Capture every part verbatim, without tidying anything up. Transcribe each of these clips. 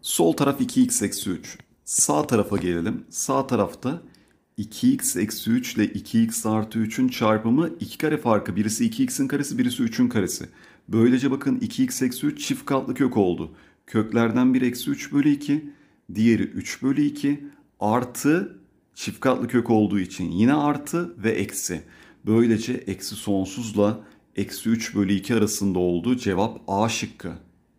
Sol taraf iki x eksi üç. Sağ tarafa gelelim. Sağ tarafta iki x eksi üç ile iki x artı üçün çarpımı iki kare farkı. Birisi iki x'in karesi, birisi üçün karesi. Böylece bakın iki x eksi üç çift katlı kök oldu. Köklerden biri eksi üç bölü iki, diğeri üç bölü iki artı çift katlı kök olduğu için yine artı ve eksi. Böylece eksi sonsuzla eksi üç bölü iki arasında oldu. Cevap A şıkkı.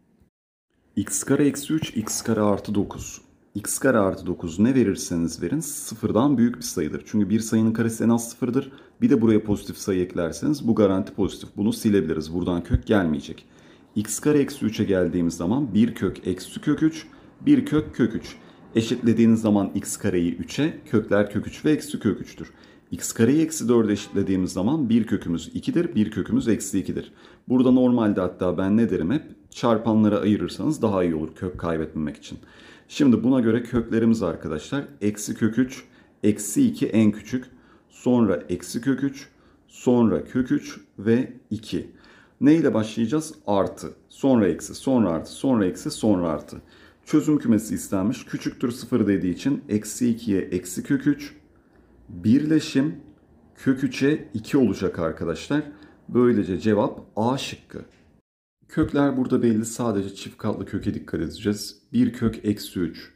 X kare eksi üç, x kare artı dokuz. X kare artı dokuz ne verirseniz verin sıfırdan büyük bir sayıdır. Çünkü bir sayının karesi en az sıfırdır. Bir de buraya pozitif sayı eklerseniz bu garanti pozitif. Bunu silebiliriz. Buradan kök gelmeyecek. X kare eksi üçe geldiğimiz zaman bir kök eksi kök üç, bir kök kök üç. Eşitlediğiniz zaman x kareyi üçe, kökler kök üç ve eksi kök üç'tür. X kareyi eksi dörde eşitlediğimiz zaman bir kökümüz iki'dir, bir kökümüz eksi iki'dir. Burada normalde hatta ben ne derim hep? Çarpanlara ayırırsanız daha iyi olur kök kaybetmemek için. Şimdi buna göre köklerimiz arkadaşlar eksi kök üç, eksi iki en küçük, sonra eksi kök üç, sonra kök üç ve iki. Ne ile başlayacağız? Artı, sonra eksi, sonra artı, sonra eksi, sonra artı. Çözüm kümesi istenmiş. Küçüktür sıfır dediği için eksi iki'ye eksi kök üç, birleşim kök üç'e iki olacak arkadaşlar. Böylece cevap A şıkkı. Kökler burada belli. Sadece çift katlı köke dikkat edeceğiz. bir kök eksi üç,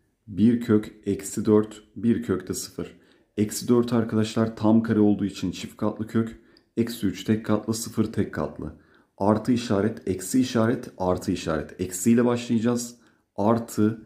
bir kök eksi dört, bir kök de sıfır. Eksi dört arkadaşlar tam kare olduğu için çift katlı kök. Eksi üç tek katlı, sıfır tek katlı. Artı işaret, eksi işaret, artı işaret. Eksi ile başlayacağız. Artı,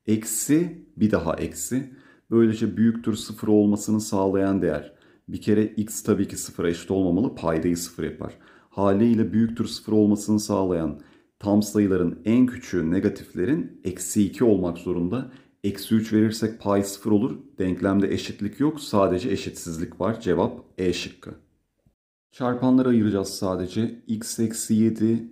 eksi, bir daha eksi. Böylece büyüktür sıfır olmasını sağlayan değer. Bir kere x tabii ki sıfıra eşit olmamalı. Paydayı sıfır yapar. Haliyle büyüktür sıfır olmasını sağlayan tam sayıların en küçüğü negatiflerin eksi iki olmak zorunda. Eksi üç verirsek pay sıfır olur. Denklemde eşitlik yok. Sadece eşitsizlik var. Cevap E şıkkı. Çarpanları ayıracağız sadece. X eksi yedi,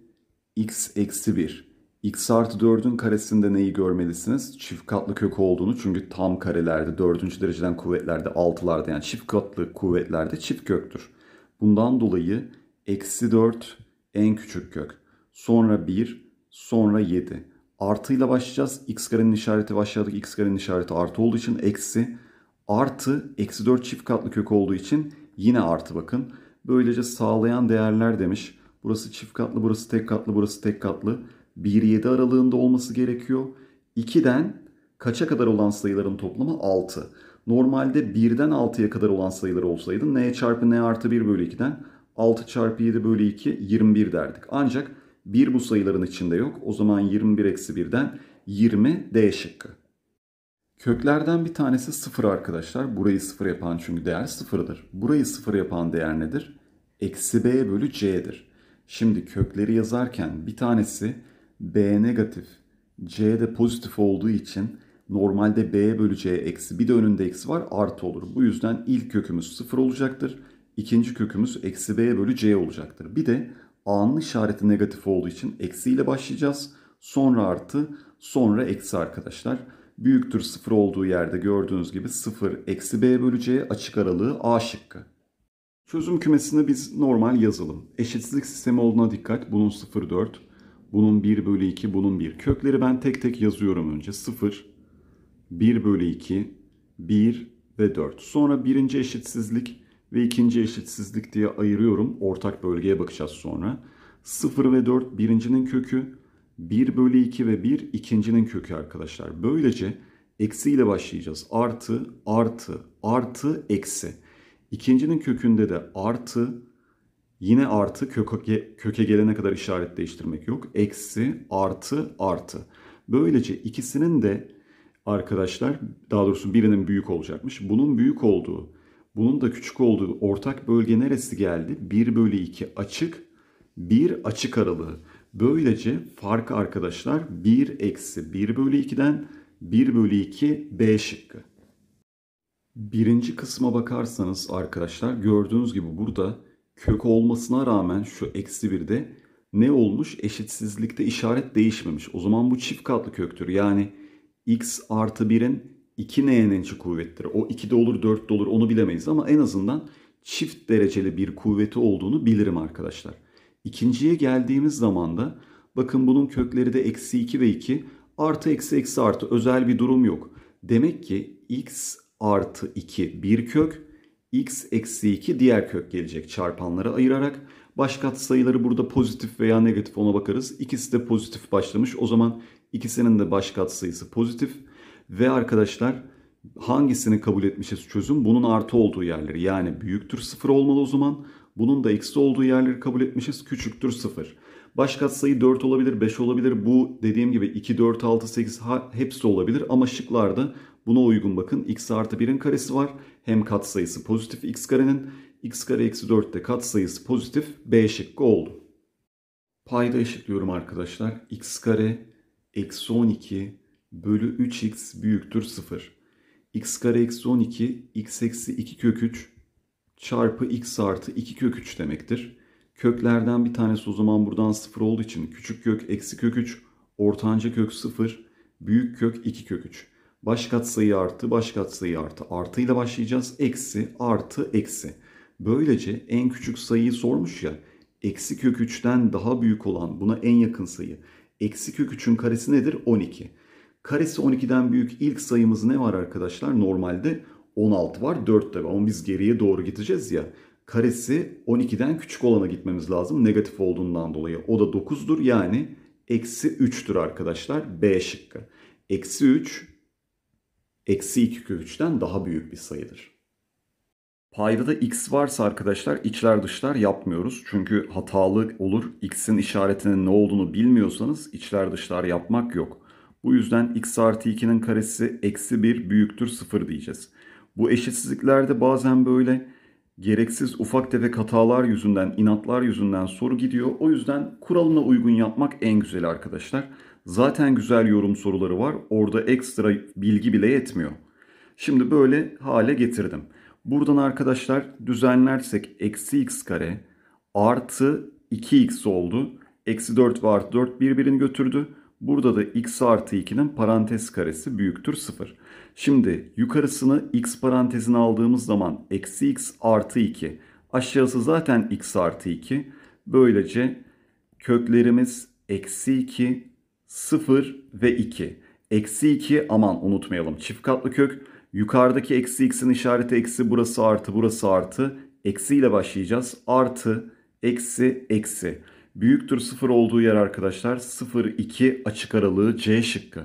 x eksi bir. X artı dördün karesinde neyi görmelisiniz? Çift katlı kök olduğunu. Çünkü tam karelerde, dördüncü dereceden kuvvetlerde, altılarda yani çift katlı kuvvetlerde çift köktür. Bundan dolayı eksi dört en küçük kök. Sonra bir, sonra yedi. Artıyla başlayacağız. X karenin işareti aşağıdaki x karenin işareti artı olduğu için eksi. Artı, eksi dört çift katlı kök olduğu için yine artı bakın. Böylece sağlayan değerler demiş. Burası çift katlı, burası tek katlı, burası tek katlı. bir yedi aralığında olması gerekiyor. iki'den kaça kadar olan sayıların toplamı altı. Normalde birden altıya kadar olan sayılar olsaydı n çarpı n artı bir bölü iki'den altı çarpı yedi bölü iki yirmi bir derdik. Ancak bir bu sayıların içinde yok. O zaman yirmi bir eksi bir'den yirmi D şıkkı. Köklerden bir tanesi sıfır arkadaşlar. Burayı sıfır yapan çünkü değer sıfır'dır. Burayı sıfır yapan değer nedir? Eksi b bölü c'dir. Şimdi kökleri yazarken bir tanesi b negatif, c de pozitif olduğu için normalde b bölü c eksi, bir de önünde eksi var, artı olur. Bu yüzden ilk kökümüz sıfır olacaktır. İkinci kökümüz eksi b bölü c olacaktır. Bir de a'nın işareti negatif olduğu için eksi ile başlayacağız. Sonra artı, sonra eksi arkadaşlar. Büyüktür sıfır olduğu yerde gördüğünüz gibi sıfır eksi b bölü c açık aralığı A şıkkı. Çözüm kümesini biz normal yazalım. Eşitsizlik sistemi olduğuna dikkat. Bunun sıfır dört, bunun bir bölü iki, bunun bir. Kökleri ben tek tek yazıyorum önce. sıfır, bir bölü iki, bir ve dört. Sonra birinci eşitsizlik ve ikinci eşitsizlik diye ayırıyorum. Ortak bölgeye bakacağız sonra. sıfır ve dört birincinin kökü. bir bölü iki ve bir ikincinin kökü arkadaşlar. Böylece eksi ile başlayacağız. Artı, artı, artı, eksi. İkincinin kökünde de artı, yine artı, köke, köke gelene kadar işaret değiştirmek yok. Eksi, artı, artı. Böylece ikisinin de arkadaşlar, daha doğrusu birinin büyük olacakmış. Bunun büyük olduğu, bunun da küçük olduğu ortak bölge neresi geldi? bir bölü iki açık, bir açık aralığı. Böylece fark arkadaşlar bir eksi bir bölü iki'den bir bölü iki B şıkkı. Birinci kısma bakarsanız arkadaşlar gördüğünüz gibi burada kök olmasına rağmen şu eksi bir'de ne olmuş? Eşitsizlikte işaret değişmemiş. O zaman bu çift katlı köktür. Yani x artı bir'in iki n'ninci kuvvettir. O iki de olur, dört de olur, onu bilemeyiz ama en azından çift dereceli bir kuvveti olduğunu bilirim arkadaşlar. İkinciye geldiğimiz zaman da bakın bunun kökleri de eksi iki ve iki. Artı eksi eksi artı özel bir durum yok. Demek ki x artı iki bir kök, x eksi iki diğer kök gelecek çarpanlara ayırarak. Baş katsayıları burada pozitif veya negatif ona bakarız. İkisi de pozitif başlamış. O zaman ikisinin de baş katsayısı pozitif. Ve arkadaşlar hangisini kabul etmişiz çözüm? Bunun artı olduğu yerleri, yani büyüktür sıfır olmalı o zaman. Bunun da eksi olduğu yerleri kabul etmişiz. Küçüktür sıfır. Baş katsayı dört olabilir, beş olabilir. Bu dediğim gibi iki, dört, altı, sekiz hepsi olabilir. Ama şıklarda buna uygun bakın. X artı birin karesi var. Hem katsayısı pozitif x karenin. X kare eksi dört de katsayısı pozitif. B şıkkı oldu. Payda eşitliyorum arkadaşlar. X kare eksi on iki bölü üç x büyüktür sıfır. X kare eksi on iki, x eksi iki kök üç çarpı x artı iki kök üç demektir. Köklerden bir tanesi o zaman buradan sıfır olduğu için küçük kök eksi kök üç, ortanca kök sıfır, büyük kök iki kök üç. Baş katsayı artı, baş katsayı artı. Artı ile başlayacağız. Eksi, artı, eksi. Böylece en küçük sayıyı sormuş ya. Eksi kök üçten daha büyük olan, buna en yakın sayı. Eksi kök üçün karesi nedir? on iki. Karesi on ikiden büyük ilk sayımız ne var arkadaşlar? Normalde on altı var, dört de var. Ama biz geriye doğru gideceğiz ya. Karesi on ikiden küçük olana gitmemiz lazım. Negatif olduğundan dolayı. O da dokuzdur. Yani eksi üçtür arkadaşlar. B şıkkı. Eksi üç, eksi iki kök üçten daha büyük bir sayıdır. Payda da x varsa arkadaşlar içler dışlar yapmıyoruz. Çünkü hatalı olur. X'in işaretinin ne olduğunu bilmiyorsanız içler dışlar yapmak yok. Bu yüzden x artı ikinin karesi eksi bir büyüktür sıfır diyeceğiz. Bu eşitsizliklerde bazen böyle gereksiz ufak tefek hatalar yüzünden, inatlar yüzünden soru gidiyor. O yüzden kuralına uygun yapmak en güzeli arkadaşlar. Zaten güzel yorum soruları var. Orada ekstra bilgi bile yetmiyor. Şimdi böyle hale getirdim. Buradan arkadaşlar düzenlersek eksi x kare artı iki x oldu. Eksi dört ve artı dört birbirini götürdü. Burada da x artı ikinin parantez karesi büyüktür sıfır. Şimdi yukarısını x parantezine aldığımız zaman eksi x artı iki. Aşağısı zaten x artı iki. Böylece köklerimiz eksi iki, sıfır ve iki. Eksi iki aman unutmayalım çift katlı kök. Yukarıdaki eksi x'in işareti eksi, burası artı, burası artı. Eksi ile başlayacağız. Artı, eksi, eksi. Büyüktür sıfır olduğu yer arkadaşlar sıfır, iki açık aralığı C şıkkı.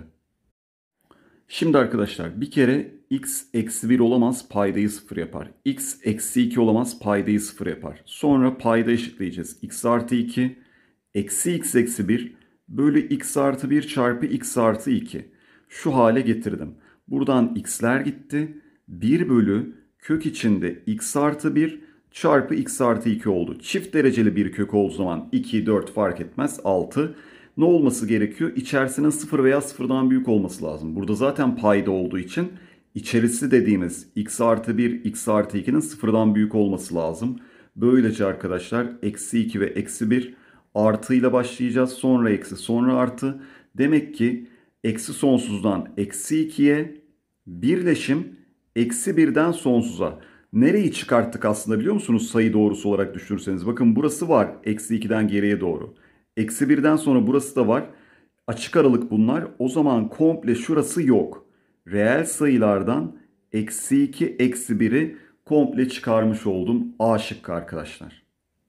Şimdi arkadaşlar bir kere x eksi bir olamaz, paydayı sıfır yapar. X eksi iki olamaz, paydayı sıfır yapar. Sonra payda eşitleyeceğiz. X artı iki eksi x eksi bir bölü x artı bir çarpı x artı iki. Şu hale getirdim. Buradan x'ler gitti. bir bölü kök içinde x artı bir çarpı x artı iki oldu. Çift dereceli bir kök olduğu zaman iki, dört fark etmez, altı. Ne olması gerekiyor? İçerisinin sıfır veya sıfırdan büyük olması lazım. Burada zaten payda olduğu için içerisi dediğimiz x artı bir, x artı ikinin sıfırdan büyük olması lazım. Böylece arkadaşlar eksi iki ve eksi bir artıyla başlayacağız. Sonra eksi, sonra artı. Demek ki eksi sonsuzdan eksi ikiye birleşim eksi birden sonsuza. Nereyi çıkarttık aslında biliyor musunuz sayı doğrusu olarak düşünürseniz? Bakın burası var eksi ikiden geriye doğru. Eksi birden sonra burası da var. Açık aralık bunlar. O zaman komple şurası yok. Reel sayılardan eksi iki eksi biri komple çıkarmış oldum. A şıkkı arkadaşlar.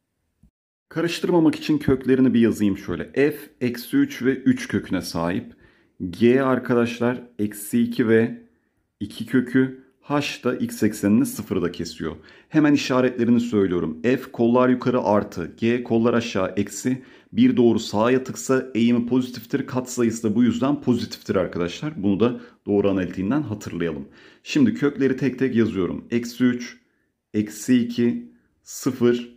Karıştırmamak için köklerini bir yazayım şöyle. F eksi üç ve üç köküne sahip. G arkadaşlar eksi iki ve iki kökü. H da x eksenini sıfırda kesiyor. Hemen işaretlerini söylüyorum. F kollar yukarı artı. G kollar aşağı eksi. Bir doğru sağa yatıksa eğimi pozitiftir. Katsayısı da bu yüzden pozitiftir arkadaşlar. Bunu da doğru analitiğinden hatırlayalım. Şimdi kökleri tek tek yazıyorum. Eksi üç, eksi iki, sıfır,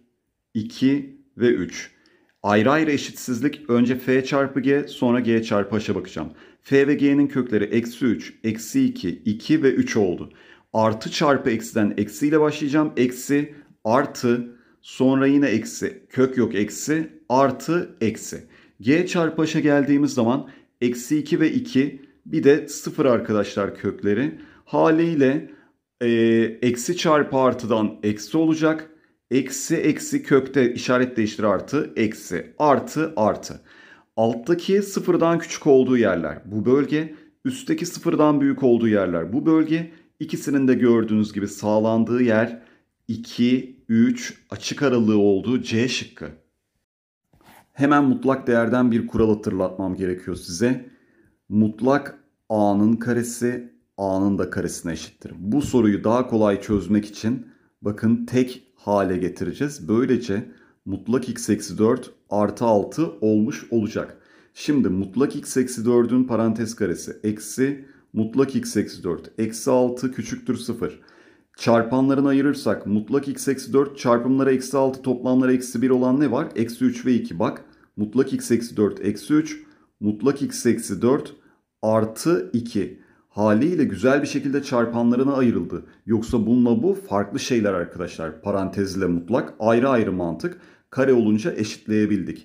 iki ve üç. Ayrı ayrı eşitsizlik. Önce f çarpı g sonra g çarpı h'a bakacağım. F ve g'nin kökleri eksi üç, eksi iki, iki ve üç oldu. Artı çarpı eksiden eksiyle başlayacağım. Eksi, artı, sonra yine eksi. Kök yok eksi, artı, eksi. G çarpı h'a geldiğimiz zaman eksi iki ve iki bir de sıfır arkadaşlar kökleri. Haliyle e, eksi çarpı artıdan eksi olacak. Eksi eksi kökte işaret değiştir artı, eksi, artı, artı. Alttaki sıfırdan küçük olduğu yerler bu bölge, üstteki sıfırdan büyük olduğu yerler bu bölge. İkisinin de gördüğünüz gibi sağlandığı yer iki, üç açık aralığı olduğu C şıkkı. Hemen mutlak değerden bir kural hatırlatmam gerekiyor size. Mutlak A'nın karesi A'nın da karesine eşittir. Bu soruyu daha kolay çözmek için bakın tek hale getireceğiz. Böylece mutlak x eksi dört artı altı olmuş olacak. Şimdi mutlak x eksi dördün parantez karesi eksi mutlak x eksi dört eksi altı küçüktür sıfır. Çarpanlarını ayırırsak mutlak x eksi dört çarpımları eksi altı toplamları eksi bir olan ne var? Eksi üç ve iki. Bak mutlak x eksi dört eksi üç mutlak x eksi dört artı iki. Haliyle güzel bir şekilde çarpanlarına ayrıldı. Yoksa bununla bu farklı şeyler arkadaşlar. Parantezle mutlak ayrı ayrı mantık. Kare olunca eşitleyebildik.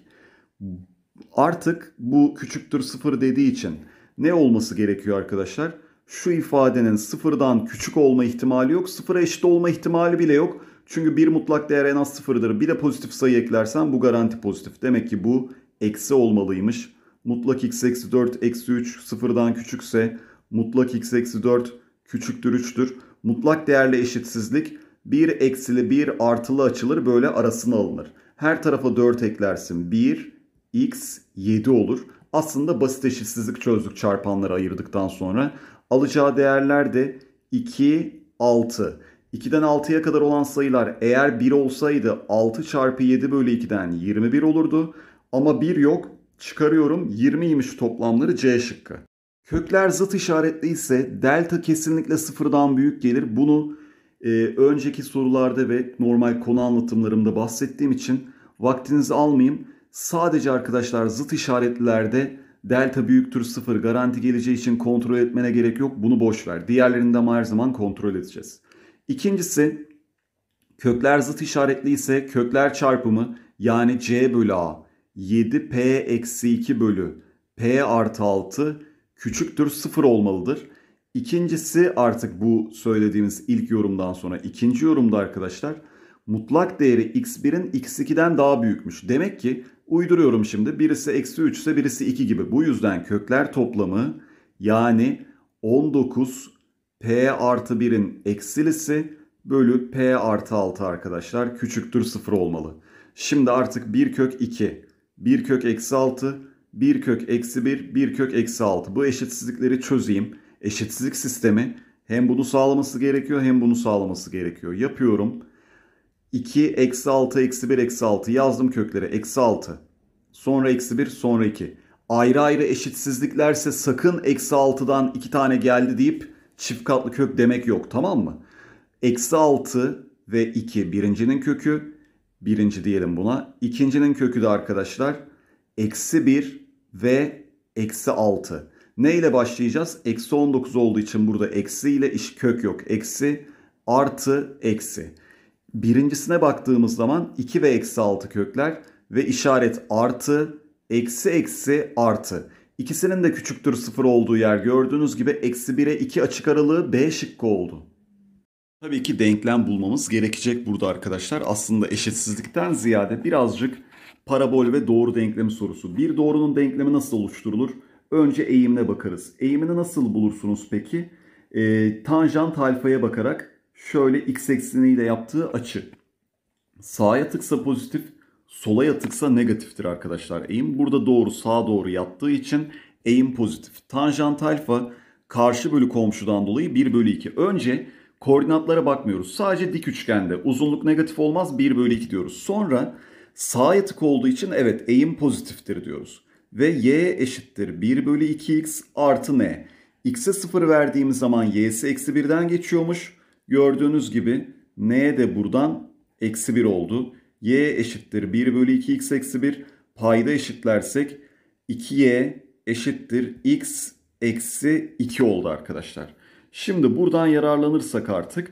Artık bu küçüktür sıfır dediği için ne olması gerekiyor arkadaşlar? Şu ifadenin sıfırdan küçük olma ihtimali yok. Sıfıra eşit olma ihtimali bile yok. Çünkü bir mutlak değer en az sıfırdır. Bir de pozitif sayı eklersen bu garanti pozitif. Demek ki bu eksi olmalıymış. Mutlak x eksi dört eksi üç sıfırdan küçükse mutlak x eksi dört küçüktür üçtür. Mutlak değerle eşitsizlik bir eksili bir artılı açılır, böyle arasına alınır. Her tarafa dört eklersin bir x yedi olur. Aslında basit eşitsizlik çözdük çarpanları ayırdıktan sonra. Alacağı değerler de iki, altı. ikiden altıya kadar olan sayılar eğer bir olsaydı altı çarpı yedi bölü ikiden yirmi bir olurdu. Ama bir yok. Çıkarıyorum, yirmiymiş toplamları C şıkkı. Kökler zıt işaretli ise delta kesinlikle sıfırdan büyük gelir. Bunu e, önceki sorularda ve normal konu anlatımlarımda bahsettiğim için vaktinizi almayayım. Sadece arkadaşlar zıt işaretlilerde delta büyüktür sıfır garanti geleceği için kontrol etmene gerek yok. Bunu boş ver. Diğerlerinde ama her zaman kontrol edeceğiz. İkincisi, kökler zıt işaretli ise kökler çarpımı yani C bölü A yedi P eksi iki bölü P artı altı küçüktür sıfır olmalıdır. İkincisi, artık bu söylediğimiz ilk yorumdan sonra ikinci yorumda arkadaşlar mutlak değeri x birin x ikiden daha büyükmüş. Demek ki uyduruyorum şimdi, birisi eksi üç ise birisi iki gibi. Bu yüzden kökler toplamı yani on dokuz P artı birin eksilisi bölü P artı altı arkadaşlar küçüktür sıfır olmalı. Şimdi artık bir kök iki, bir kök eksi altı, bir kök eksi bir, bir kök eksi altı. Bu eşitsizlikleri çözeyim. Eşitsizlik sistemi hem bunu sağlaması gerekiyor hem bunu sağlaması gerekiyor. Yapıyorum. iki, eksi altı, eksi bir, eksi altı yazdım kökleri. Eksi altı. Sonra eksi bir, sonra iki. Ayrı ayrı eşitsizliklerse sakın eksi altıdan iki tane geldi deyip çift katlı kök demek yok, tamam mı? Eksi altı ve iki birincinin kökü. Birinci diyelim buna. İkincinin kökü de arkadaşlar eksi bir ve eksi altı. Ne ile başlayacağız? Eksi on dokuz olduğu için burada eksi ile iş kök yok. Eksi artı eksi. Birincisine baktığımız zaman iki ve eksi altı kökler ve işaret artı, eksi eksi artı. İkisinin de küçüktür sıfır olduğu yer gördüğünüz gibi eksi bire iki açık aralığı B şıkkı oldu. Tabii ki denklem bulmamız gerekecek burada arkadaşlar. Aslında eşitsizlikten ziyade birazcık parabol ve doğru denklemi sorusu. Bir doğrunun denklemi nasıl oluşturulur? Önce eğimine bakarız. Eğimini nasıl bulursunuz peki? E, tanjant alfaya bakarak şöyle x ekseniyle yaptığı açı. Sağa yatıksa pozitif, sola yatıksa negatiftir arkadaşlar. Eğim burada doğru, sağa doğru yattığı için eğim pozitif. Tanjant alfa karşı bölü komşudan dolayı bir bölü iki. Önce koordinatlara bakmıyoruz. Sadece dik üçgende uzunluk negatif olmaz, bir bölü iki diyoruz. Sonra sağa yatık olduğu için evet eğim pozitiftir diyoruz. Ve y eşittir bir bölü iki x artı n. X'e sıfır verdiğimiz zaman y'si eksi birden geçiyormuş. Gördüğünüz gibi n de buradan eksi bir oldu. Y eşittir bir bölü iki x eksi bir. Payda eşitlersek iki y eşittir x eksi iki oldu arkadaşlar. Şimdi buradan yararlanırsak artık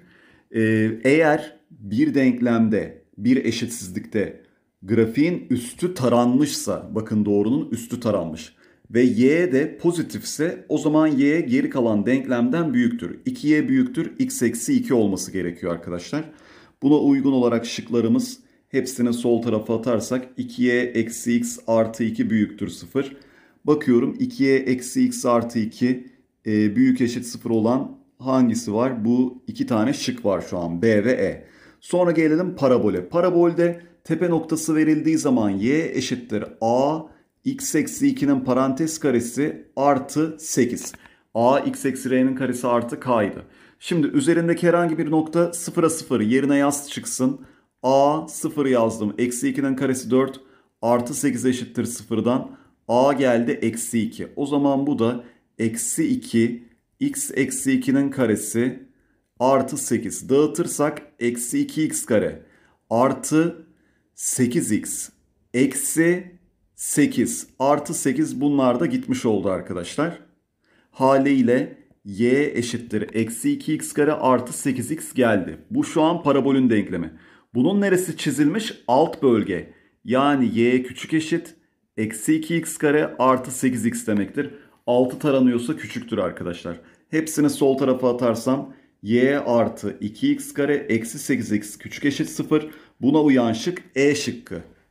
eğer bir denklemde, bir eşitsizlikte grafiğin üstü taranmışsa, bakın doğrunun üstü taranmış ve y de pozitifse o zaman y geri kalan denklemden büyüktür. iki y büyüktür x eksi iki olması gerekiyor arkadaşlar. Buna uygun olarak şıklarımız Hepsini sol tarafa atarsak ikiye eksi x artı iki büyüktür sıfır. Bakıyorum ikiye eksi x artı iki e, büyük eşit sıfır olan hangisi var? Bu iki tane şık var şu an, B ve E. Sonra gelelim parabole. Parabolde tepe noktası verildiği zaman y eşittir a x eksi iki'nin parantez karesi artı sekiz. A x eksi r'nin karesi artı k'ydı. Şimdi üzerindeki herhangi bir nokta sıfıra sıfır yerine yaz çıksın. A sıfır yazdım. Eksi iki'nin karesi dört. Artı sekiz eşittir sıfırdan. A geldi eksi iki. O zaman bu da eksi iki x eksi iki'nin karesi artı sekiz. Dağıtırsak eksi iki x kare artı sekiz x eksi sekiz artı sekiz, bunlar da gitmiş oldu arkadaşlar. Haliyle y eşittir eksi iki x kare artı sekiz x geldi. Bu şu an parabolün denklemi. Bunun neresi çizilmiş? Alt bölge. Yani y küçük eşit eksi iki x kare artı sekiz x demektir. altı taranıyorsa küçüktür arkadaşlar. Hepsini sol tarafa atarsam y artı iki x kare eksi sekiz x küçük eşit sıfır. Buna uyan şık E şıkkı.